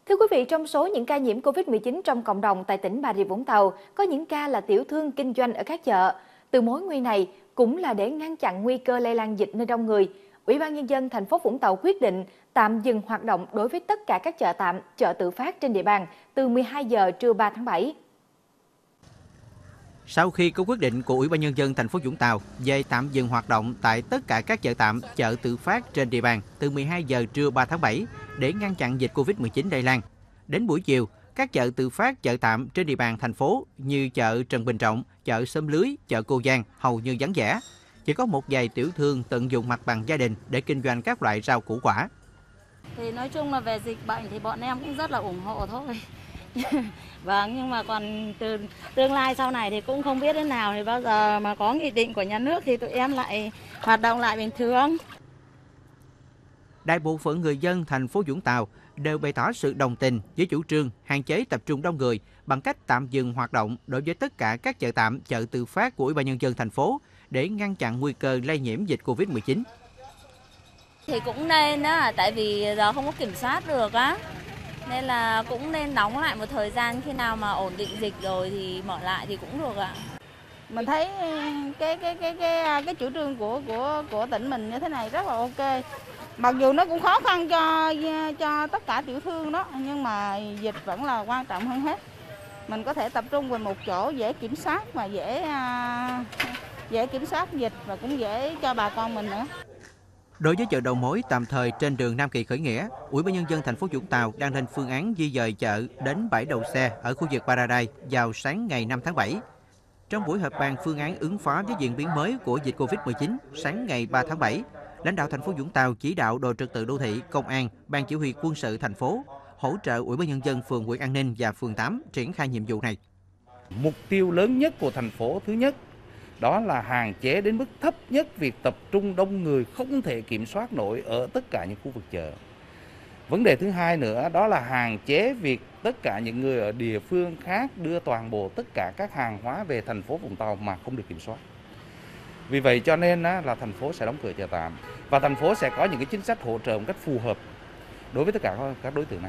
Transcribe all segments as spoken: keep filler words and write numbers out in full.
Thưa quý vị, trong số những ca nhiễm Covid mười chín trong cộng đồng tại tỉnh Bà Rịa Vũng Tàu, có những ca là tiểu thương kinh doanh ở các chợ. Từ mối nguy này cũng là để ngăn chặn nguy cơ lây lan dịch nơi đông người. Ủy ban Nhân dân thành phố Vũng Tàu quyết định tạm dừng hoạt động đối với tất cả các chợ tạm, chợ tự phát trên địa bàn từ mười hai giờ trưa ba tháng bảy. Sau khi có quyết định của Ủy ban Nhân dân thành phố Vũng Tàu về tạm dừng hoạt động tại tất cả các chợ tạm, chợ tự phát trên địa bàn từ mười hai giờ trưa ba tháng bảy để ngăn chặn dịch Covid mười chín lây lan, đến buổi chiều, các chợ tự phát, chợ tạm trên địa bàn thành phố như chợ Trần Bình Trọng, chợ Xóm Lưới, chợ Cô Giang hầu như vắng vẻ. Chỉ có một vài tiểu thương tận dụng mặt bằng gia đình để kinh doanh các loại rau củ quả. Thì nói chung là về dịch bệnh thì bọn em cũng rất là ủng hộ thôi. Vâng, nhưng mà còn từ tương lai sau này thì cũng không biết thế nào, thì bao giờ mà có nghị định của nhà nước thì tụi em lại hoạt động lại bình thường. Đại bộ phận người dân thành phố Vũng Tàu đều bày tỏ sự đồng tình với chủ trương hạn chế tập trung đông người bằng cách tạm dừng hoạt động đối với tất cả các chợ tạm, chợ tự phát của Ủy ban Nhân dân thành phố để ngăn chặn nguy cơ lây nhiễm dịch Covid mười chín. Thì cũng nên á, tại vì giờ không có kiểm soát được á. Nên là cũng nên đóng lại một thời gian, khi nào mà ổn định dịch rồi thì mở lại thì cũng được ạ. Mình thấy cái cái cái cái cái chủ trương của của của tỉnh mình như thế này rất là ok. Mặc dù nó cũng khó khăn cho cho tất cả tiểu thương đó, nhưng mà dịch vẫn là quan trọng hơn hết. Mình có thể tập trung vào một chỗ dễ kiểm soát và dễ dễ kiểm soát dịch và cũng dễ cho bà con mình nữa. Đối với chợ đầu mối tạm thời trên đường Nam Kỳ Khởi Nghĩa, Ủy ban Nhân dân thành phố Vũng Tàu đang lên phương án di dời chợ đến bãi đậu xe ở khu vực Paradise vào sáng ngày năm tháng bảy. Trong buổi họp bàn phương án ứng phó với diễn biến mới của dịch Covid mười chín sáng ngày ba tháng bảy, lãnh đạo thành phố Vũng Tàu chỉ đạo đội trật tự đô thị, công an, ban chỉ huy quân sự thành phố hỗ trợ Ủy ban Nhân dân phường Nguyễn An Ninh và phường tám triển khai nhiệm vụ này. Mục tiêu lớn nhất của thành phố thứ nhất đó là hạn chế đến mức thấp nhất việc tập trung đông người không thể kiểm soát nổi ở tất cả những khu vực chợ. Vấn đề thứ hai nữa đó là hạn chế việc tất cả những người ở địa phương khác đưa toàn bộ tất cả các hàng hóa về thành phố Vũng Tàu mà không được kiểm soát. Vì vậy cho nên là thành phố sẽ đóng cửa chợ tạm và thành phố sẽ có những cái chính sách hỗ trợ một cách phù hợp đối với tất cả các đối tượng này.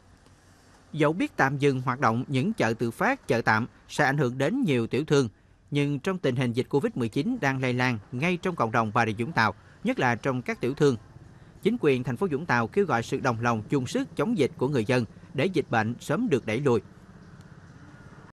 Dẫu biết tạm dừng hoạt động những chợ tự phát, chợ tạm sẽ ảnh hưởng đến nhiều tiểu thương, nhưng trong tình hình dịch Covid mười chín đang lây lan ngay trong cộng đồng Bà Rịa Vũng Tàu, nhất là trong các tiểu thương, chính quyền thành phố Vũng Tàu kêu gọi sự đồng lòng chung sức chống dịch của người dân để dịch bệnh sớm được đẩy lùi.